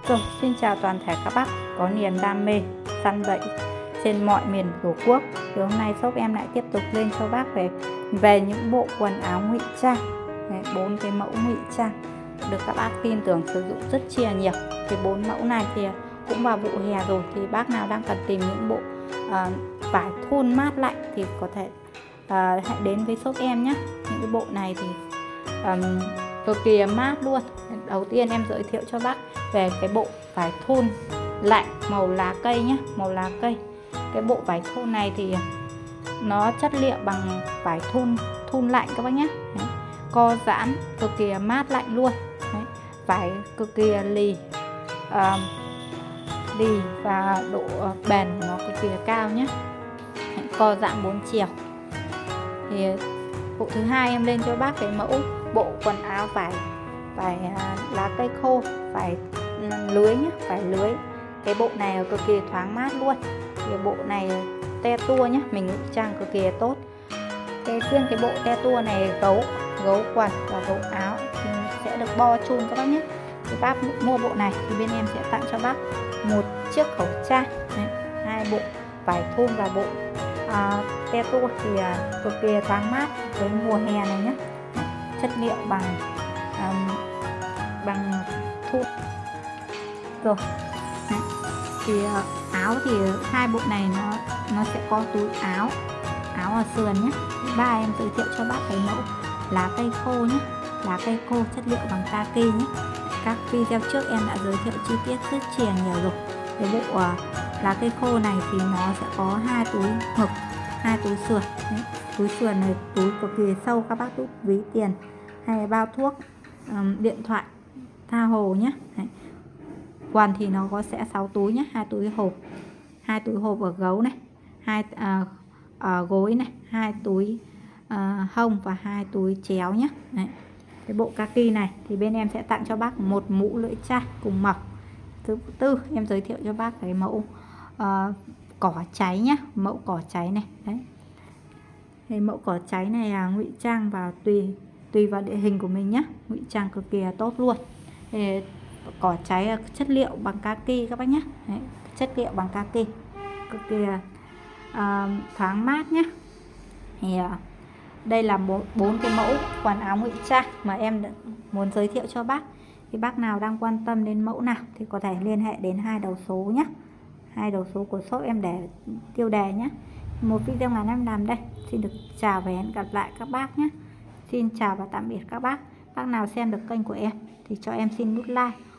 Rồi, xin chào toàn thể các bác có niềm đam mê săn bẫy trên mọi miền Tổ quốc. Thì hôm nay shop em lại tiếp tục lên cho bác về những bộ quần áo ngụy trang. 4 cái mẫu ngụy trang được các bác tin tưởng sử dụng rất chia nhiều. Thì 4 mẫu này thì cũng vào vụ hè rồi, thì bác nào đang cần tìm những bộ vải thun mát lạnh thì có thể hãy đến với shop em nhé. Những cái bộ này thì cực kỳ mát luôn. Đầu tiên em giới thiệu cho bác về cái bộ vải thun lạnh màu lá cây nhé, màu lá cây. Cái bộ vải thun này thì nó chất liệu bằng vải thun lạnh các bác nhé. Đấy, co giãn cực kỳ mát lạnh luôn. Đấy, vải cực kỳ lì và độ bền nó cực kỳ cao nhé. Đấy, co giãn 4 chiều. Thì bộ thứ hai em lên cho bác cái mẫu bộ quần áo vải lá cây khô, vải lưới nhé, vải lưới. Cái bộ này cực kỳ thoáng mát luôn. Thì bộ này te tua nhé, mình ngụy trang cực kỳ tốt. Riêng cái bộ te tua này gấu quần và gấu áo thì sẽ được bo chun các bác nhé. Thì bác mua bộ này thì bên em sẽ tặng cho bác một chiếc khẩu trang. Đấy, 2 bộ vải thun và bộ te tua thì cực kỳ thoáng mát với mùa hè này nhé. Đấy, chất liệu bằng thun. Rồi. Đấy, thì áo thì 2 bộ này nó sẽ có túi áo ở sườn nhé. Ba em giới thiệu cho bác cái mẫu lá cây khô nhé, lá cây khô chất liệu bằng kaki nhé. Các video trước em đã giới thiệu chi tiết rất chia nhiều rồi. Cái bộ lá cây khô này thì nó sẽ có 2 túi ngực, 2 túi sườn. Đấy, túi sườn này túi cực kỳ sâu, các bác túi ví tiền hay bao thuốc, điện thoại, tha hồ nhé. Đấy, quần thì nó sẽ 6 túi nhé, 2 túi hộp ở gấu này, 2 gối này, 2 túi hông và 2 túi chéo nhé. Đấy, cái bộ kaki này thì bên em sẽ tặng cho bác một mũ lưỡi chai cùng màu. Thứ tư em giới thiệu cho bác cái mẫu cỏ cháy nhé, mẫu cỏ cháy này. Đấy, cái mẫu cỏ cháy này ngụy trang vào tùy vào địa hình của mình nhé, ngụy trang cực kỳ tốt luôn. Thì cỏ cháy chất liệu bằng kaki các bác nhé. Đấy, chất liệu bằng kaki cực kỳ thoáng mát nhé. Thì đây là 4 cái mẫu quần áo ngụy trang mà em muốn giới thiệu cho bác. Thì bác nào đang quan tâm đến mẫu nào thì có thể liên hệ đến 2 đầu số nhé, 2 đầu số của shop em để tiêu đề nhé. Một video ngắn em làm đây. Xin được chào và hẹn gặp lại các bác nhé. Xin chào và tạm biệt các bác. Bác nào xem được kênh của em thì cho em xin nút like